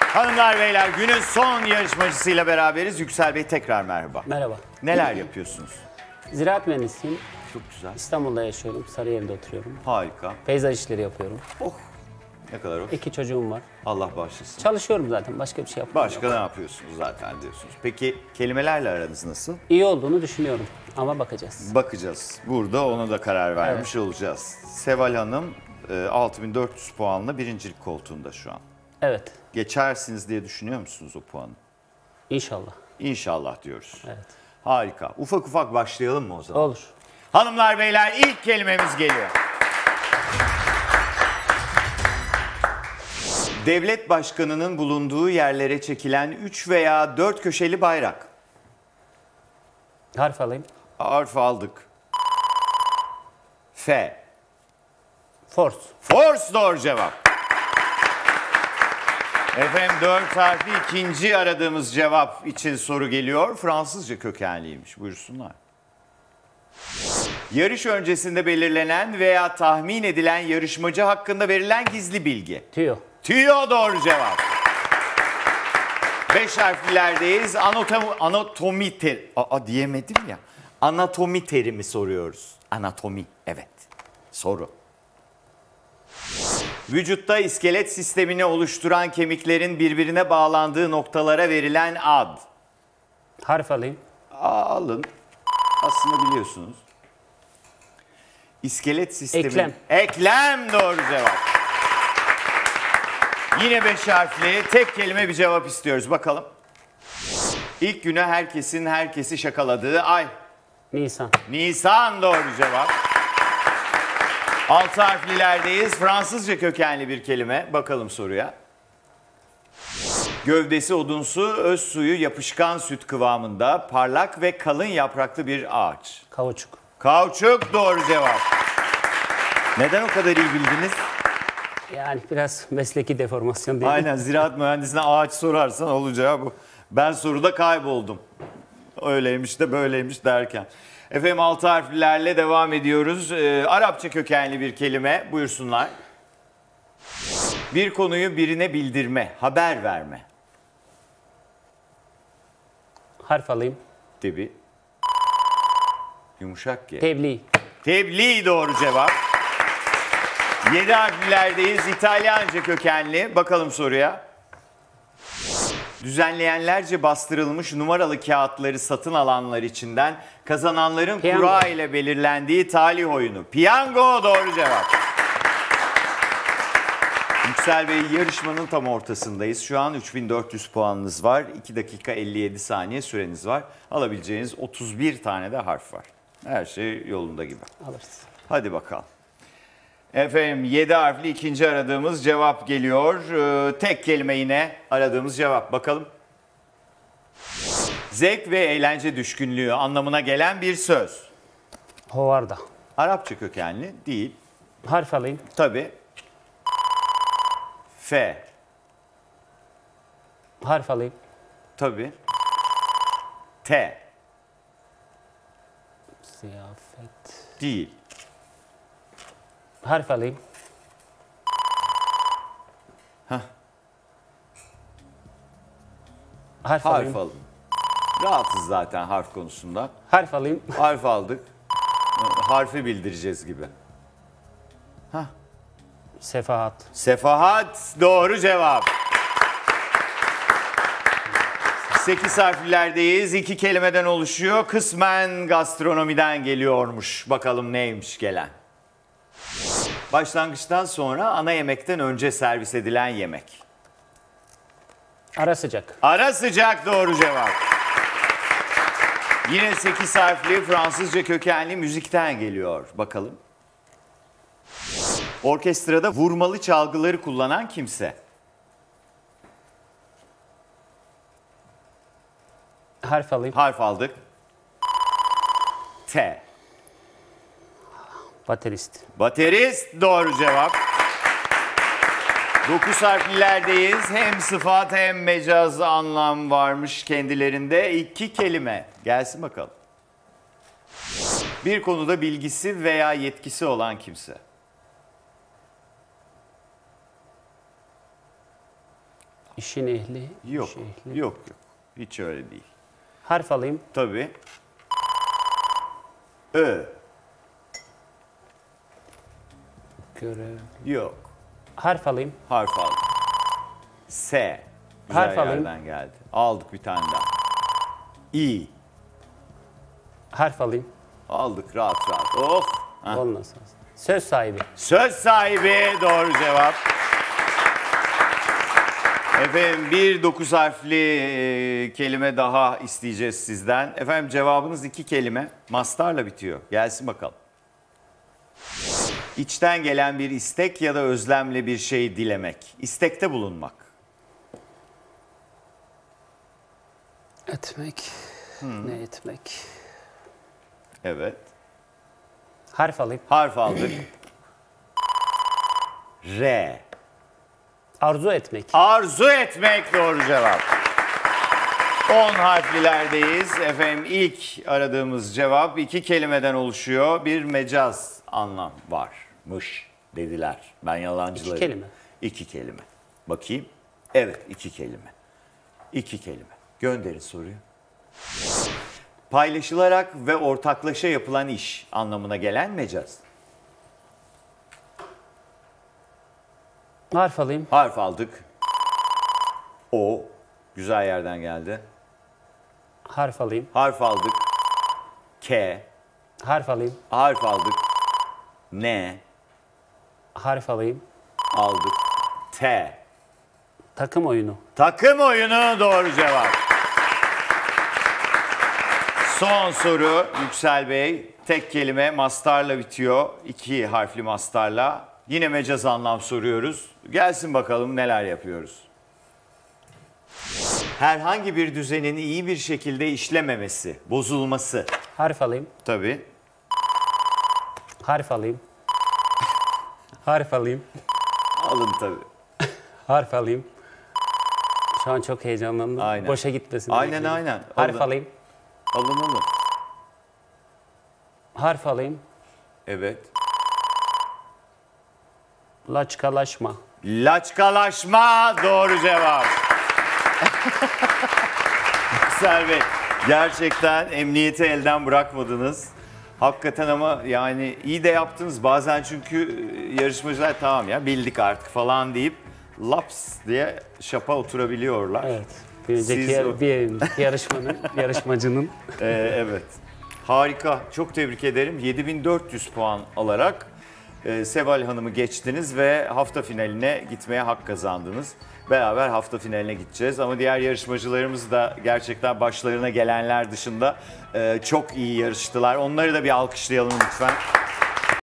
Hanımlar beyler, günün son yarışmacısıyla beraberiz. Yüksel Bey, tekrar merhaba. Merhaba. Neler yapıyorsunuz? Ziraat mühendisiyim. Çok güzel. İstanbul'da yaşıyorum. Sarıyer'de oturuyorum. Harika. Peyzaj işleri yapıyorum. Oh, ne kadar hoş. 2 çocuğum var. Allah bağışlasın. Çalışıyorum zaten. Başka bir şey yapmıyorum. Başka ne yapıyorsunuz zaten diyorsunuz. Peki kelimelerle aranız nasıl? İyi olduğunu düşünüyorum. Ama bakacağız. Bakacağız. Burada ona da karar vermiş olacağız. Seval Hanım 6400 puanla birincilik koltuğunda şu an. Evet. Geçersiniz diye düşünüyor musunuz o puanı? İnşallah. İnşallah diyoruz. Evet. Harika. Ufak ufak başlayalım mı o zaman? Olur. Hanımlar beyler, ilk kelimemiz geliyor. Devlet başkanının bulunduğu yerlere çekilen 3 veya 4 köşeli bayrak. Harf alayım. Harf aldık. F. Force. Force doğru cevap. Efendim 4 harfli ikinci aradığımız cevap için soru geliyor. Fransızca kökenliymiş. Buyursunlar. Yarış öncesinde belirlenen veya tahmin edilen yarışmacı hakkında verilen gizli bilgi. Tüyo. Tüyo doğru cevap. 5 harflilerdeyiz. Anatomi diyemedim ya. Anatomi terimi soruyoruz. Anatomi, evet. Soru. Vücutta iskelet sistemini oluşturan kemiklerin birbirine bağlandığı noktalara verilen ad. Harf alayım. Alın. Aslında biliyorsunuz. İskelet sistemi. Eklem. Eklem doğru cevap. Yine 5 harfli tek kelime bir cevap istiyoruz. Bakalım. İlk güne herkesin herkesi şakaladığı ay. Nisan. Nisan doğru cevap. 6 harflilerdeyiz. Fransızca kökenli bir kelime. Bakalım soruya. Gövdesi odunsu, öz suyu yapışkan süt kıvamında, parlak ve kalın yapraklı bir ağaç. Kauçuk. Kauçuk doğru cevap. Neden o kadar iyi bildiniz? Yani biraz mesleki deformasyon değil mi? Aynen, ziraat mühendisine ağaç sorarsan olacağı bu. Ben soruda kayboldum. Öyleymiş de böyleymiş derken. Efendim 6 harflerle devam ediyoruz. Arapça kökenli bir kelime. Buyursunlar. Bir konuyu birine bildirme, haber verme. Harf alayım. Tabii. Yumuşak G. Tebliğ. Tebliğ doğru cevap. 7 harflerdeyiz. İtalyanca kökenli. Bakalım soruya. Düzenleyenlerce bastırılmış numaralı kağıtları satın alanlar içinden kazananların Piyango. kura ile belirlendiği talih oyunu. Piyango doğru cevap. Yüksel Bey, yarışmanın tam ortasındayız. Şu an 3400 puanınız var. 2 dakika 57 saniye süreniz var. Alabileceğiniz 31 tane de harf var. Her şey yolunda gibi. Alırız. Hadi bakalım. Efendim 7 harfli ikinci aradığımız cevap geliyor. Tek kelime yine aradığımız cevap. Bakalım. Zevk ve eğlence düşkünlüğü anlamına gelen bir söz. Hovarda. Arapça kökenli değil. Harf alayım. Tabii. F. Harf alayım. Tabii. T. Ziyafet. Değil. Harf alayım. Hah. Harf Harf alayım. alın. Rahatız zaten harf konusunda. Harf alayım. Harf aldık. Harfi bildireceğiz gibi. Sefahat. Sefahat doğru cevap. 8 harflerdeyiz. 2 kelimeden oluşuyor. Kısmen gastronomiden geliyormuş. Bakalım neymiş gelen. Başlangıçtan sonra ana yemekten önce servis edilen yemek. Ara sıcak. Ara sıcak doğru cevap. Yine 8 harfli Fransızca kökenli müzikten geliyor. Bakalım. Orkestrada vurmalı çalgıları kullanan kimse. Harf alayım. Harf aldık. T. Baterist. Baterist doğru cevap. 9 harflilerdeyiz. Hem sıfat hem mecaz anlam varmış kendilerinde. 2 kelime. Gelsin bakalım. Bir konuda bilgisi veya yetkisi olan kimse. İşin ehli. Yok. iş ehli. Yok. Hiç öyle değil. Harf alayım. Tabii. Ö. Görev. Yok. Harf alayım. Harf aldım. S. Güzel Harf alayım. yerden geldi. Aldık bir tane daha. İ. Harf alayım. Aldık rahat rahat. Oh. Heh. Olmaz. Söz sahibi. Söz sahibi doğru cevap. Efendim bir 9 harfli kelime daha isteyeceğiz sizden. Efendim cevabınız 2 kelime. Mastarla bitiyor. Gelsin bakalım. İçten gelen bir istek ya da özlemle bir şey dilemek. İstekte bulunmak. Etmek. Ne etmek? Evet. Harf alayım. Harf aldık. R. Arzu etmek. Arzu etmek doğru cevap. 10 harflilerdeyiz. Efendim ilk aradığımız cevap 2 kelimeden oluşuyor. Bir mecaz anlam varmış dediler. Ben yalancılarım. 2 kelime. 2 kelime. Bakayım. Evet 2 kelime. 2 kelime. Gönderin soruyu. Paylaşılarak ve ortaklaşa yapılan iş anlamına gelen mecaz. Harf alayım. Harf aldık. O. Güzel yerden geldi. Harf alayım. Harf aldık. K. Harf alayım. Harf aldık. N. Harf alayım. Aldık. T. Takım oyunu. Takım oyunu doğru cevap. Son soru Yüksel Bey. Tek kelime mastarla bitiyor. 2 harfli mastarla. Yine mecaz anlam soruyoruz. Gelsin bakalım neler yapıyoruz. Herhangi bir düzenin iyi bir şekilde işlememesi, bozulması. Harf alayım. Tabii. Harf alayım. Harf alayım. Alın tabii. Harf alayım. Şu an çok heyecanlandım. Aynen. Boşa gitmesin. Aynen, diye. aynen. Harf Alın. alayım. Alın. Harf alayım. Evet. Laçkalaşma. Laçkalaşma doğru cevap. Yüksel Bey, gerçekten emniyeti elden bırakmadınız. Hakikaten ama yani iyi de yaptınız. Bazen çünkü yarışmacılar tamam ya bildik artık falan deyip laps diye şapa oturabiliyorlar. Evet. Bir önceki Siz o- bir yarışmacının. Evet. Harika. Çok tebrik ederim. 7400 puan alarak Seval Hanım'ı geçtiniz ve hafta finaline gitmeye hak kazandınız. Beraber hafta finaline gideceğiz ama diğer yarışmacılarımız da gerçekten başlarına gelenler dışında çok iyi yarıştılar. Onları da bir alkışlayalım lütfen.